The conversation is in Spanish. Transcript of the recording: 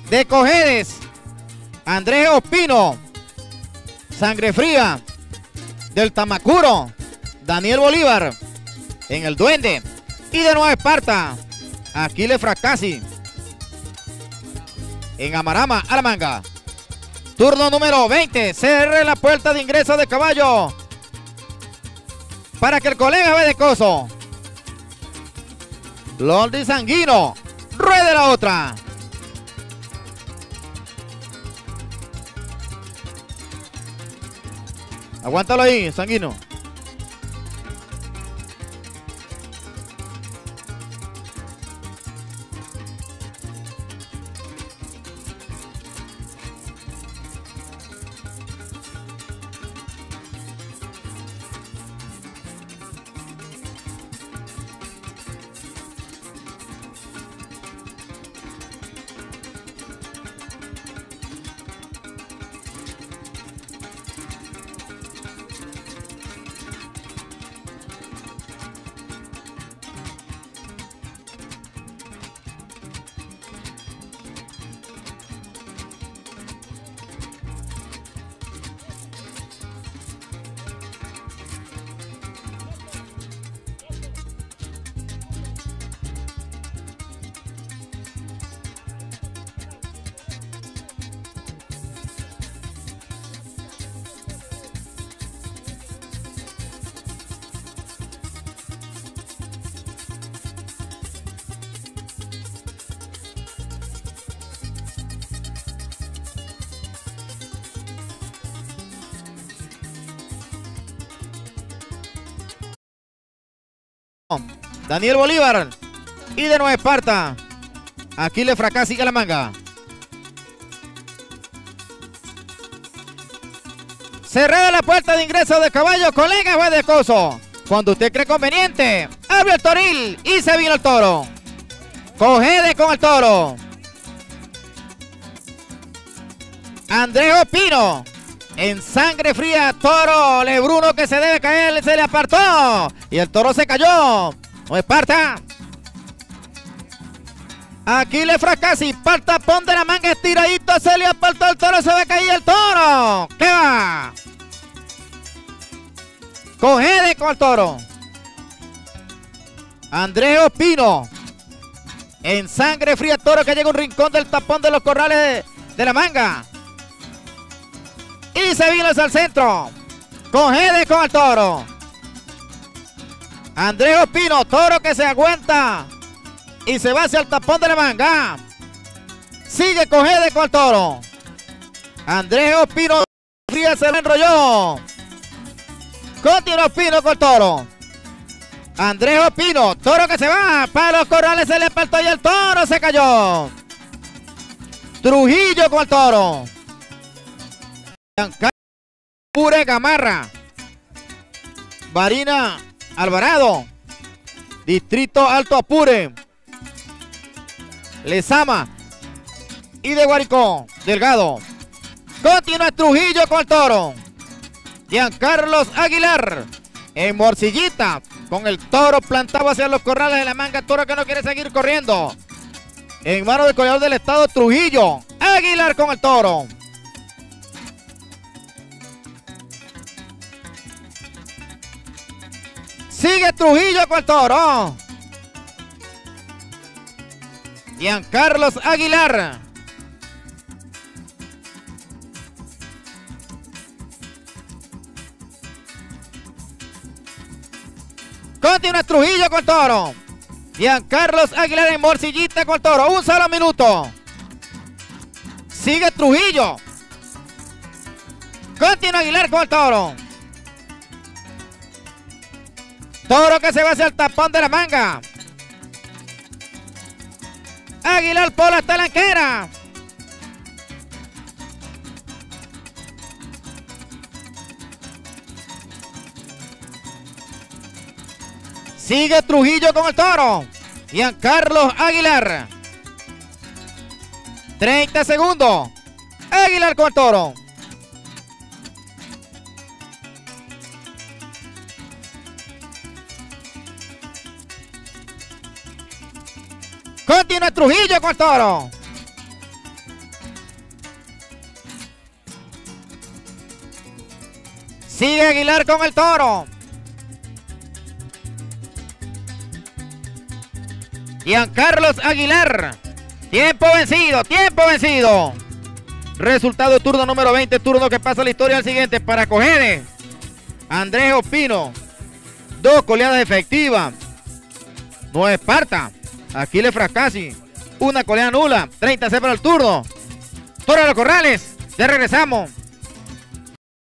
de Cojedes, Andrés Ospino. Sangre Fría del Tamacuro, Daniel Bolívar. En el Duende. Y de Nueva Esparta, Aquiles Fracassi. En Amarama, Alamanga. Turno número 20. Cierre la puerta de ingreso de caballo para que el colega Bedecoso, Lordi Sanguino, ruede la otra. Aguántalo ahí, Sanguino. Daniel Bolívar. Y de Nueva Esparta, Aquiles Fracassi, Alamanga. Cerrada la puerta de ingreso de caballo, colega Bedecoso. Cuando usted cree conveniente, abre el toril y se vino el toro. Cojedes con el toro. Andrés Ospino. En Sangre Fría, toro Lebruno que se debe caer, se le apartó. Y el toro se cayó. Nueva Esparta. Aquiles Fracassi, parta, pon de la manga, estiradito, se le apartó el toro, se va a caer el toro. ¿Qué va? Cojedes con el toro. Andrés Ospino. En Sangre Fría, toro que llega a un rincón del tapón de los corrales de la manga. Y se vino hacia el centro. Cojedes con el toro. Andrés Ospino, toro que se aguanta y se va hacia el tapón de la manga. Sigue Cojedes con el toro. Andrés Ospino Fría se lo enrolló. Continúa Ospino con el toro. Andrés Ospino, toro que se va para los corrales, se le apartó y el toro se cayó. Trujillo con el toro. Apure Gamarra. Barina Alvarado. Distrito Alto Apure. Lezama. Y de Guaricó, Delgado. Continúa Trujillo con el toro. Giancarlos Aguilar. En Morcillita. Con el toro plantado hacia los corrales de la manga. Toro que no quiere seguir corriendo. En mano del coleador del estado, Trujillo. Aguilar con el toro. Sigue Trujillo con el toro. Giancarlos Aguilar. Continúa Trujillo con el toro. Giancarlos Aguilar en Morcillita con el toro. Un solo minuto. Sigue Trujillo. Continúa Aguilar con el toro. Toro que se va hacia el tapón de la manga. Aguilar por la talanquera. Sigue Trujillo con el toro. Giancarlos Aguilar. 30 segundos. Aguilar con el toro. Continúa Trujillo con el toro. Sigue Aguilar con el toro. Giancarlos Aguilar. Tiempo vencido, tiempo vencido. Resultado turno número 20, turno que pasa a la historia al siguiente para Cojede. Andrés Ospino. 2 coleadas efectivas. No Esparta. Aquiles Fracassi. 1 coleada nula. 30 para el turno. Toro de los Corrales. Ya regresamos.